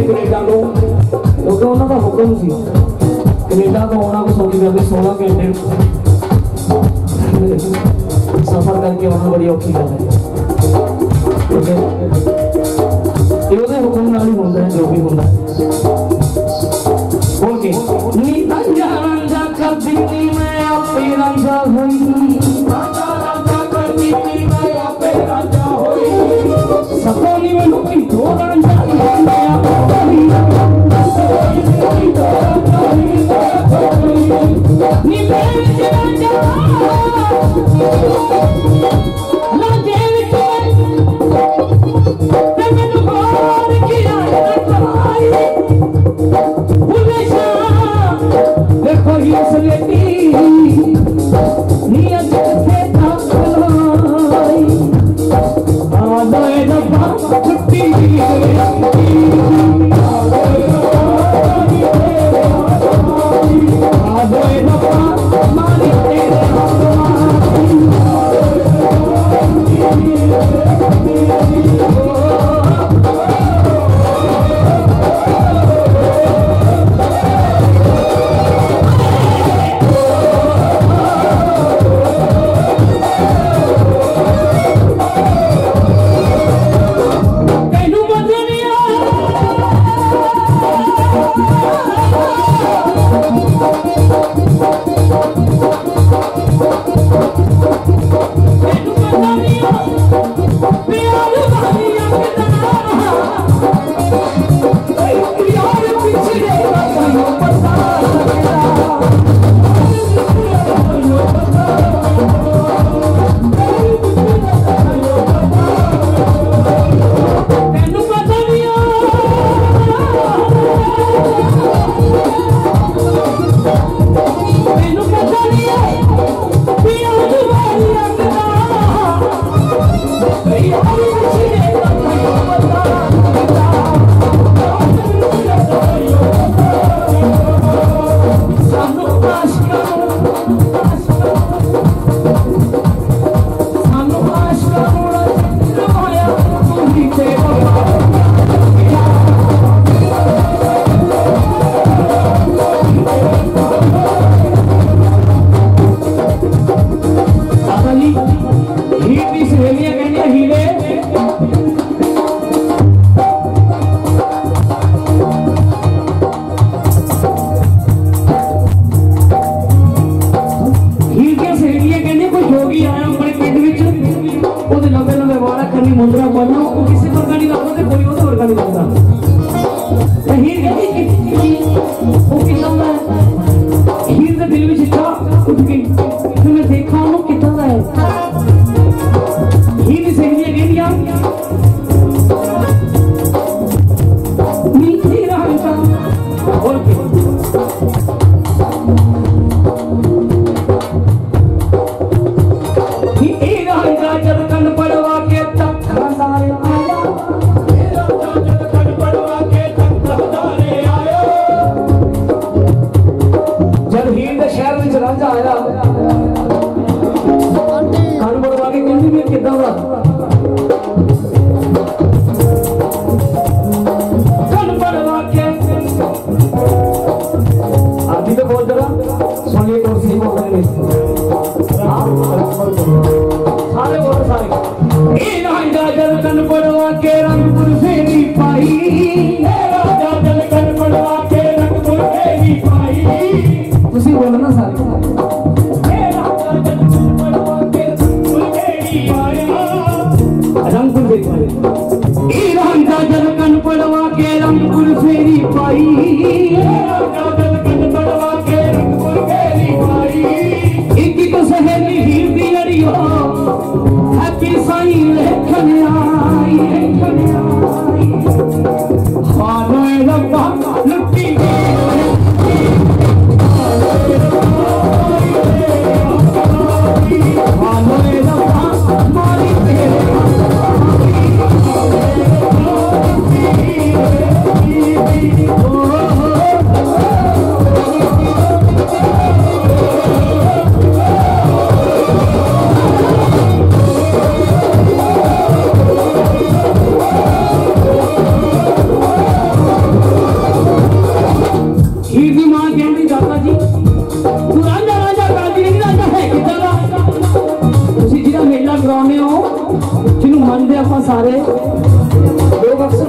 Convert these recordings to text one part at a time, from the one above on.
Canada को क्योंकि उन्होंने हुक्म सी कनेडा तो आना को सऊदी अरब 16 घंटे सफर करके आना बड़ी औखी गल है हुक्म नाल ही होंदा है जो भी होंदा बोल के नी अंजा अंजा कर दी मैं आपे राजा होई राजा राजा कर दी मैं आपे राजा होई सपोनी में लुकी दो राजा मैं आपे नी मैं राजा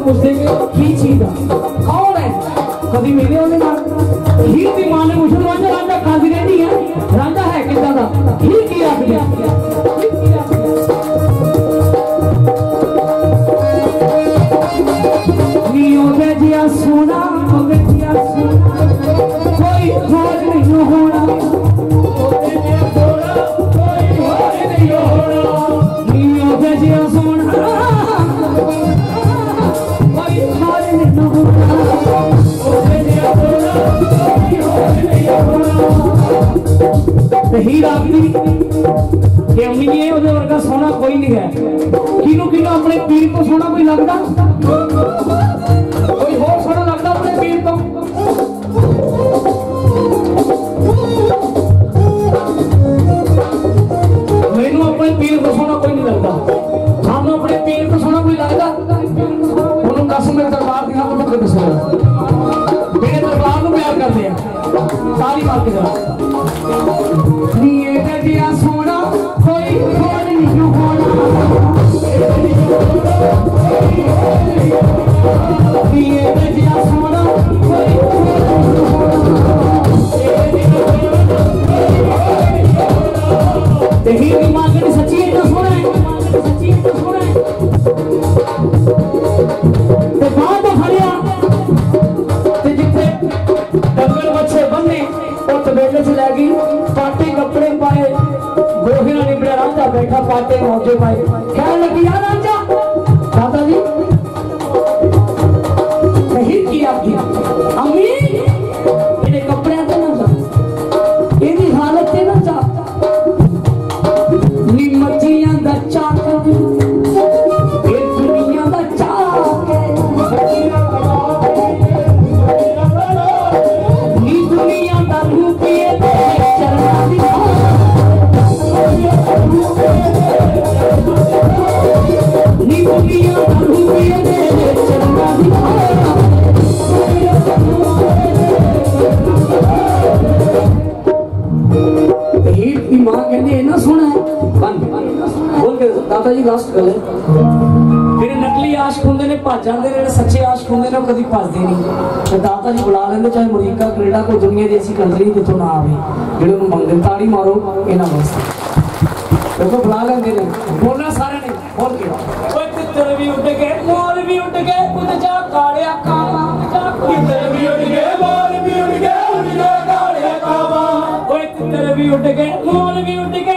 पूछेंगे की चीज कौन है कभी मिले होने ना हीर की मां ने मुझे राजा राजा काजी रहती है राजा है कितना का हीर की रख दिया जिया सोना जिया सोना कोई और नहीं होना जिया सोना कोई और नहीं होना हीर आखदी कि अम्मी ने ਉਹਦੇ ਵਰਗਾ सोना कोई नहीं है किनू किनू अपने पीर को सोना कोई लगता कोई और सोना लगता अपने पीर को मैनू अपने पीर को सोना कोई नहीं लगता सानू अपने पीर को सोना कोई लगता उन्होंने कसम मेरे दरबार दिया तो मैं दसो मेरे दरबार को प्यार करते हैं सारी बात की जिया सोना कोई और नहीं होना जिया सोना कोई हीर मांगनी सच्ची है तो सोना है सच्ची है तो सोना है ते बात फड़िया ते जिथे डंगर बच्चे बन्ने और तबेले से लगी पाटे कपड़े पाए गोहिरा निबड़ा राजा बैठा पाटे मौजे पाए क्या लगी यार राजा दादाजी नहीं किया अम्मी इन्हें कपड़े तो ना जा इन्हीं हालत से ना जा निमचियां दा चाक ये दुनिया दा चाक नी दुनिया दा रूपिए चलना दिखा नी दुनिया दा रूपिए चलना दिखा हीर की मां कहने ना सुना है बोल के दादाजी लास्ट कर ले मेरे नकली आशिक होंगे ने भज जाते ने सच्चे आशिक होंगे ने कभी भजते नहीं तो दादाजी बुला लेंगे चाहे अमरीका कनेडा कोई दुनिया की ऐसी कंट्री जितों ना आवे जेडे उन्होंने मंगते ताड़ी मारो इन्हां वास्ते देखो बुला लेंगे ने बोलना सारे ने बोल के ओए तितर भी उड़ गए मोर भी उड़ गए उड़ जा कालिया कावा तितर भी उड़ गए मोर भी उड़ गए उड़ जा कालिया कावा ओए तितर भी उड़ गए मोर भी उड़ गए